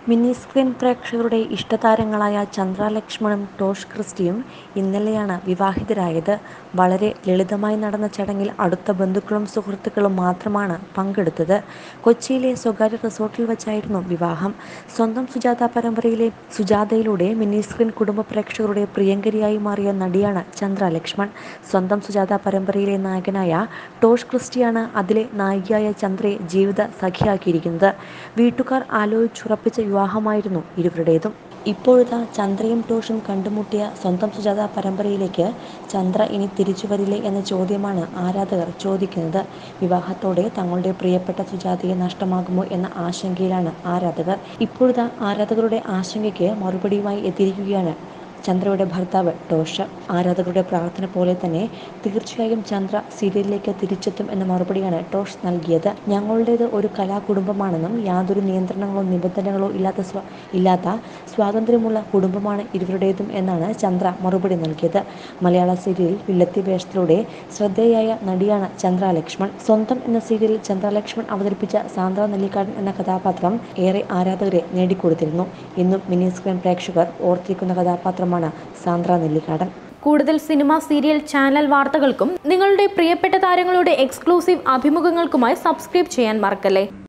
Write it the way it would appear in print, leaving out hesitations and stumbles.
Mini screen പ്രേക്ഷകരുടെ ഇഷ്ടതാരങ്ങളായ Chandra ലക്ഷ്മണും Tosh ക്രിസ്റ്റിയും ഇന്നലെയാണ് വിവാഹിതരായത്. വളരെ ലളിതമായി നടന്ന ചടങ്ങിൽ അടുത്ത ബന്ധുക്കളും സുഹൃത്തുക്കളും മാത്രമാണ് പങ്കെടുത്തത്. കൊച്ചിയിലെ സ്വകാര്യ റിസോർട്ടിൽ വച്ചായിരുന്നു വിവാഹം. സ്വന്തം സുജാത പരമ്പരയിലെ സുജാതയിലൂടെ മിനി സ്ക്രീൻ കുടുംബ പ്രേക്ഷകരുടെ പ്രിയങ്കരിയായി മാറിയ നടിയാണ് ചന്ദ്ര ലക്ഷ്മൺ. സ്വന്തം സുജാത പരമ്പരയിലെ നായകനായ ടോഷ് ക്രിസ്റ്റിയാണ് അതിലെ നായികയായ ചന്ദ്രയെ ജീവിത സഖിയാക്കിയിരിക്കുന്നത്. വീട്ടുകാർ ആലോചിച്ചുറപ്പിച്ച വിവാഹമായിരുന്നു ഇരുവരുടേതും. ഇപ്പോഴിതാ ചന്ദ്രയും ടോഷും കണ്ടുമുട്ടിയ സ്വന്തം സുജാത പരമ്പരയിലേക്ക് ചന്ദ്ര ഇനി തിരിച്ചു വരില്ലേ എന്ന ചോദ്യമാണ് ആരാധകർ ചോദിക്കുന്നത്. വിവാഹത്തോടെ തങ്ങളുടെ പ്രിയപ്പെട്ട സുജാതയെ നഷ്ടമാകുമോ എന്ന ആശങ്കയിലാണ് ആരാധകർ. ഇപ്പോഴിതാ ആരാധകരുടെ ആശങ്കയ്ക്ക് മറുപടിയുമായി എത്തിയിരിക്കുകയാണ് ചന്ദ്രയുടെ ഭർത്താവ് ടോഷ്. ആരാധകരുടെ പ്രാർത്ഥന പോലെ തന്നെ തീർച്ചയായും ചന്ദ്ര സീരിയലിലേക്ക് തിരിച്ചെത്തും എന്ന മറുപടിയാണ് ടോഷ് നൽകിയത്. ഞങ്ങളുടേത് ഒരു കലാകുടുംബമാണെന്നും യാതൊരു നിയന്ത്രണങ്ങളോ നിബന്ധനകളോ ഇല്ലാത്ത സ്വാതന്ത്ര്യമുള്ള കുടുംബമാണ് ഇരുവരുടേതും എന്നാണ് ചന്ദ്ര മറുപടി നൽകിയത്. മലയാള സീരിയലിൽ വില്ലത്തി വേഷത്തിലൂടെ ശ്രദ്ധേയയായ നടിയാണ് ചന്ദ്ര ലക്ഷ്മൺ. സ്വന്തം എന്ന സീരിയലിൽ ചന്ദ്ര ലക്ഷ്മൺ അവതരിപ്പിച്ച സാന്ദ്ര നെല്ലിക്കാടൻ എന്ന കഥാപാത്രം ഏറെ ആരാധകരെ നേടിക്കൊടുത്തിരുന്നു. ഇന്നും മിനി സ്ക്രീൻ പ്രേക്ഷകർ ഓർത്തിരിക്കുന്ന കഥാപാത്രമാണ് സാന്ദ്ര നെല്ലിക്കാടൻ. കൂടുതൽ സിനിമ, സീരിയൽ, ചാനൽ വാർത്തകൾക്കും നിങ്ങളുടെ പ്രിയപ്പെട്ട താരങ്ങളുടെ എക്സ്ക്ലൂസീവ് അഭിമുഖങ്ങൾക്കുമായി സബ്സ്ക്രൈബ് ചെയ്യാൻ മറക്കല്ലേ.